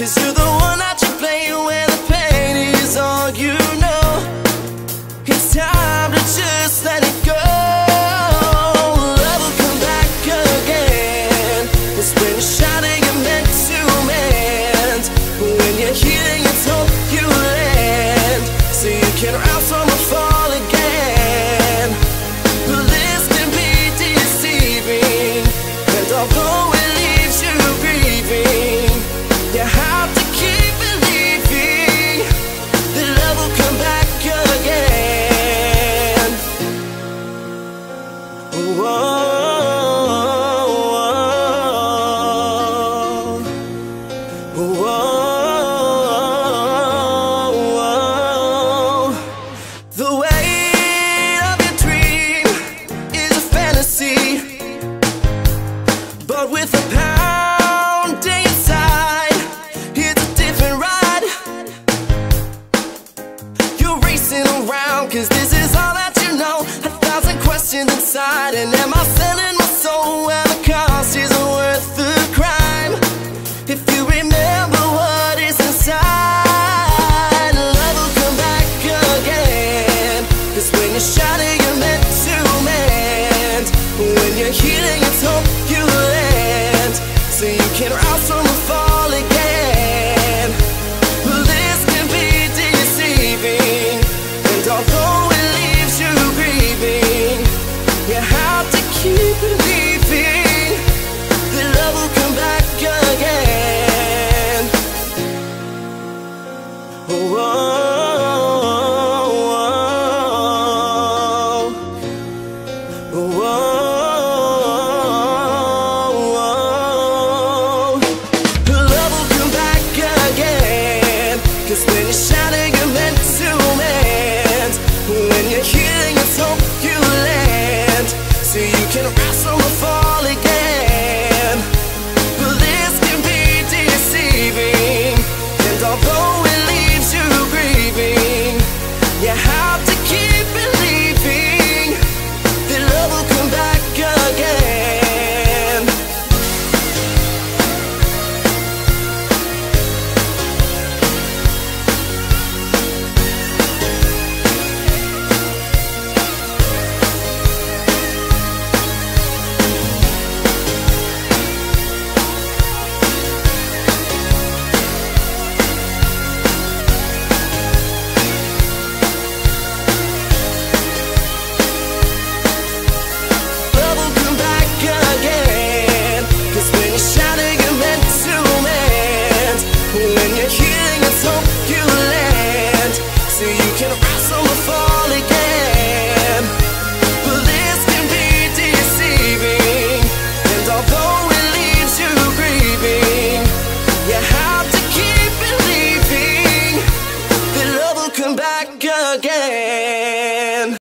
'cause you're the one that you play when the pain is all you know. It's time to just let it go. Love will come back again. It's when you're shining, you're meant to mend. When you're healing, it's hope you land, so you can rise from a fall again. But this can be deceiving, and although it leaves you grieving, you have to keep believing that love will come back again. Whoa. The weight of your dream is a fantasy, but with a pounding inside, it's a different ride. You're racing around 'cause this is all that you know. 1,000 questions inside, and am I selling my soul when the cost isn't worth the crime? If you remember what is inside, love will come back again. 'Cause when you're shining, you're meant to mend. When you're healing, it's hope you land, so you can rise from the fall.